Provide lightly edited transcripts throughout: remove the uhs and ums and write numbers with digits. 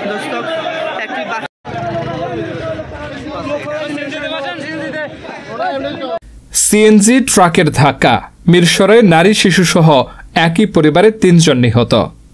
দর্শক একটি সিএনজি ট্রাকের ধাক্কা, মিরসরাই নারী শিশুসহ একই পরিবারের ৩ জন নিহত।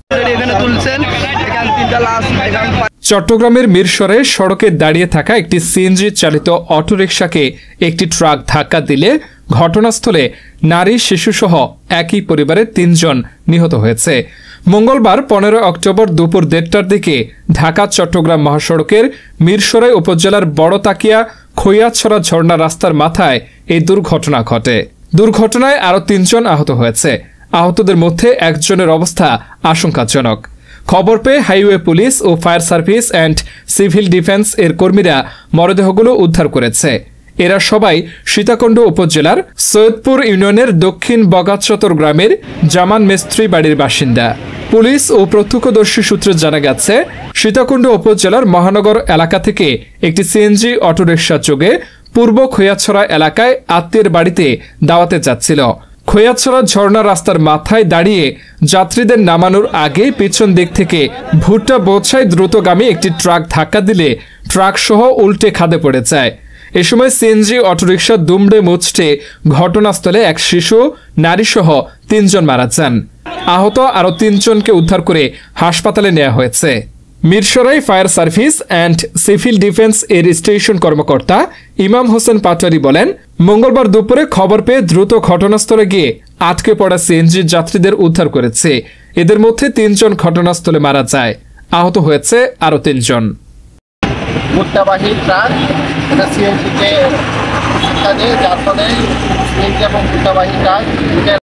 চট্টগ্রামের মিরসরাই সড়কে দাঁড়িয়ে থাকা একটি সিএনজি চালিত অটোরিকশাকে একটি ট্রাক ধাক্কা দিলে ঘটনাস্থলে নারী শিশুসহ একই পরিবারের ৩ জন নিহত হয়েছে। মঙ্গলবার ১৫ অক্টোবর দুপুর ১:৩০টার দিকে ঢাকা চট্টগ্রাম মহাসড়কের মিরসরাই উপজেলার বড়তাকিয়া খৈয়াছড়া ঝর্ণা রাস্তার মাথায় এই দুর্ঘটনা ঘটে। দুর্ঘটনায় আরও ৩ জন আহত হয়েছে। আহতদের মধ্যে একজনের অবস্থা আশঙ্কাজনক। খবর পেয়ে হাইওয়ে পুলিশ ও fire service and civil defence এর কর্মীরা মরদেহগুলো উদ্ধার করেছে। এরা সবাই সীতাকুণ্ড উপজেলার সৈয়দপুর ইউনিয়নের দক্ষিণ বগাচতর গ্রামের জামান মিস্ত্রি বাড়ির বাসিন্দা। পুলিশ ও প্রত্যক্ষদর্শী সূত্রে জানা গেছে, সীতাকুণ্ড উপজেলার মহানগর এলাকা থেকে একটি সিএনজি অটোরিকশা যোগে পূর্ব খৈয়াছড়া এলাকায় আত্মীয়ের বাড়িতে দাওয়াতে যাচ্ছিল। খৈয়াছড়া ঝর্ণা রাস্তার মাথায় দাঁড়িয়ে যাত্রীদের নামানোর আগে পিছন দিক থেকে ভুট্টা বোঝাই দ্রুতগামী একটি ট্রাক ধাক্কা দিলে ট্রাক সহ উল্টে খাদে পড়ে যায়। এ সময় সিএনজি অটোরিকশা দুমড়ে মুচড়ে ঘটনাস্থলে এক শিশু, নারীসহ ৩ জন মারা যান। আহত আরও ৩ জনকে উদ্ধার করে হাসপাতালে নেওয়া হয়েছে। Mirsarai fire service and civil defence এর স্টেশন কর্মকর্তা ইমাম হোসেন পাটোয়ারি বলেন, মঙ্গলবার দুপুরে খবর পেয়ে দ্রুত ঘটনাস্থলে গিয়ে আটকে পড়া সিএনজি যাত্রীদের উদ্ধার করেছে। এদের মধ্যে 3 জন ঘটনাস্থলে মারা যায়। আহত হয়েছে আরও 3 জন। ভুট্টাবাহী ট্রাক এটা সিএনজিতে যার ফলে সিএনজি এবং ভুট্টাবাহী ট্রাক